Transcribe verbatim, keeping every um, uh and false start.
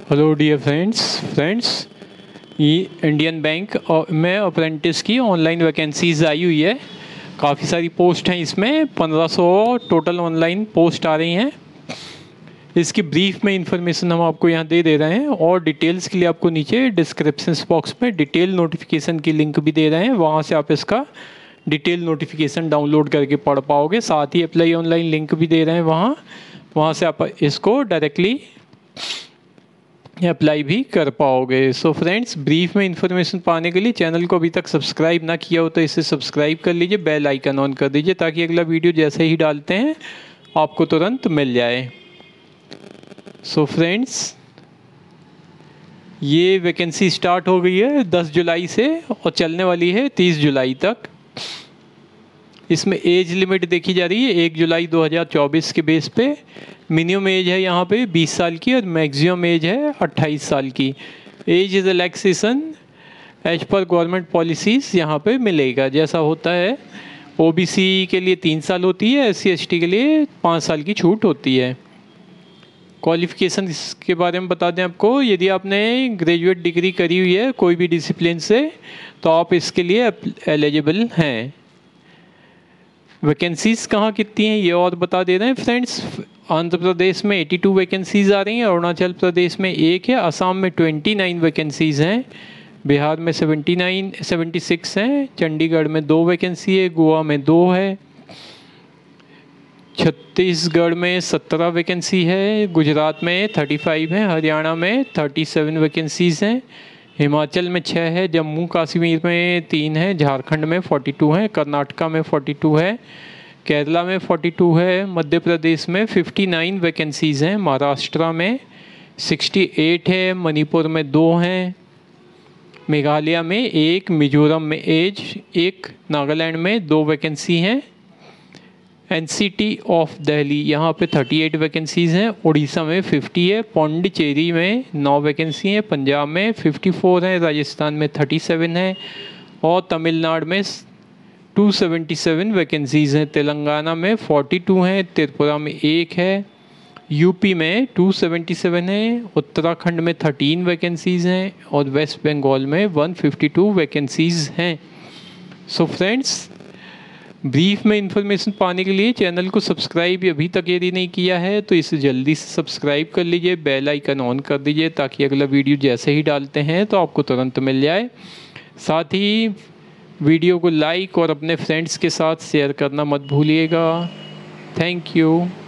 Hello dear friends friends ये Indian bank में apprentice की ऑनलाइन वैकेंसीज़ आई हुई है। काफ़ी सारी पोस्ट हैं, इसमें पंद्रह सौ टोटल ऑनलाइन पोस्ट आ रही हैं। इसकी ब्रीफ में इंफॉर्मेशन हम आपको यहाँ दे दे रहे हैं और डिटेल्स के लिए आपको नीचे डिस्क्रिप्शन बॉक्स में डिटेल नोटिफिकेशन की लिंक भी दे रहे हैं, वहाँ से आप इसका डिटेल नोटिफिकेशन डाउनलोड करके पढ़ पाओगे। साथ ही अप्लाई ऑनलाइन लिंक भी दे रहे हैं, वहाँ वहाँ से आप इसको डायरेक्टली अप्लाई भी कर पाओगे। सो फ्रेंड्स, ब्रीफ में इंफॉर्मेशन पाने के लिए चैनल को अभी तक सब्सक्राइब ना किया हो तो इसे सब्सक्राइब कर लीजिए, बेल आइकन ऑन कर दीजिए ताकि अगला वीडियो जैसे ही डालते हैं आपको तुरंत मिल जाए। सो फ्रेंड्स, ये वैकेंसी स्टार्ट हो गई है दस जुलाई से और चलने वाली है तीस जुलाई तक। इसमें एज लिमिट देखी जा रही है एक जुलाई दो हज़ार चौबीस के बेस पे। मिनिमम एज है यहाँ पे बीस साल की और मैक्सिमम एज है अट्ठाईस साल की। Age is relaxation as per government policies यहाँ पे मिलेगा। जैसा होता है ओबीसी के लिए तीन साल होती है, एससी एसटी के लिए पाँच साल की छूट होती है। क्वालिफ़िकेशन के बारे में बता दें आपको, यदि आपने ग्रेजुएट डिग्री करी हुई है कोई भी डिसिप्लिन से तो आप इसके लिए एलिजिबल हैं। वैकेंसीज़ कहाँ कितनी हैं ये और बता दे रहे हैं फ्रेंड्स। आंध्र प्रदेश में बयासी वैकेंसीज़ आ रही हैं, अरुणाचल प्रदेश में एक है, असम में उनतीस वैकेंसीज़ हैं, बिहार में उन्यासी छिहत्तर हैं, चंडीगढ़ में दो वैकेंसी है, गोवा में दो है, छत्तीसगढ़ में सत्रह वैकेंसी है, गुजरात में पैंतीस है, हरियाणा में सैंतीस वैकेंसीज़ हैं, हिमाचल में छः है, जम्मू कश्मीर में तीन है, झारखंड में बयालीस है, कर्नाटका में बयालीस है, केरला में बयालीस है, मध्य प्रदेश में उनसठ वैकेंसीज़ हैं, महाराष्ट्र में अड़सठ है, मणिपुर में दो हैं, मेघालय में एक, मिजोरम में एज एक, नागालैंड में दो वैकेंसी हैं, एनसीटी ऑफ दिल्ली यहाँ पे अड़तीस वैकेंसीज़ हैं, उड़ीसा में पचास है, पौंडीचेरी में नौ वैकेंसी हैं, पंजाब में चौवन है, राजस्थान में सैंतीस है और तमिलनाडु में दो सौ सतहत्तर वैकेंसीज़ हैं, तेलंगाना में बयालीस हैं, त्रिपुरा में एक है, यूपी में दो सौ सतहत्तर है, उत्तराखंड में तेरह वैकेंसीज़ हैं और वेस्ट बंगाल में एक सौ बावन वैकेंसीज़ हैं। सो फ्रेंड्स, ब्रीफ में इंफॉर्मेशन पाने के लिए चैनल को सब्सक्राइब अभी तक यदि नहीं किया है तो इसे जल्दी से सब्सक्राइब कर लीजिए, बेल आइकन ऑन कर दीजिए ताकि अगला वीडियो जैसे ही डालते हैं तो आपको तुरंत मिल जाए। साथ ही वीडियो को लाइक और अपने फ्रेंड्स के साथ शेयर करना मत भूलिएगा। Thank you.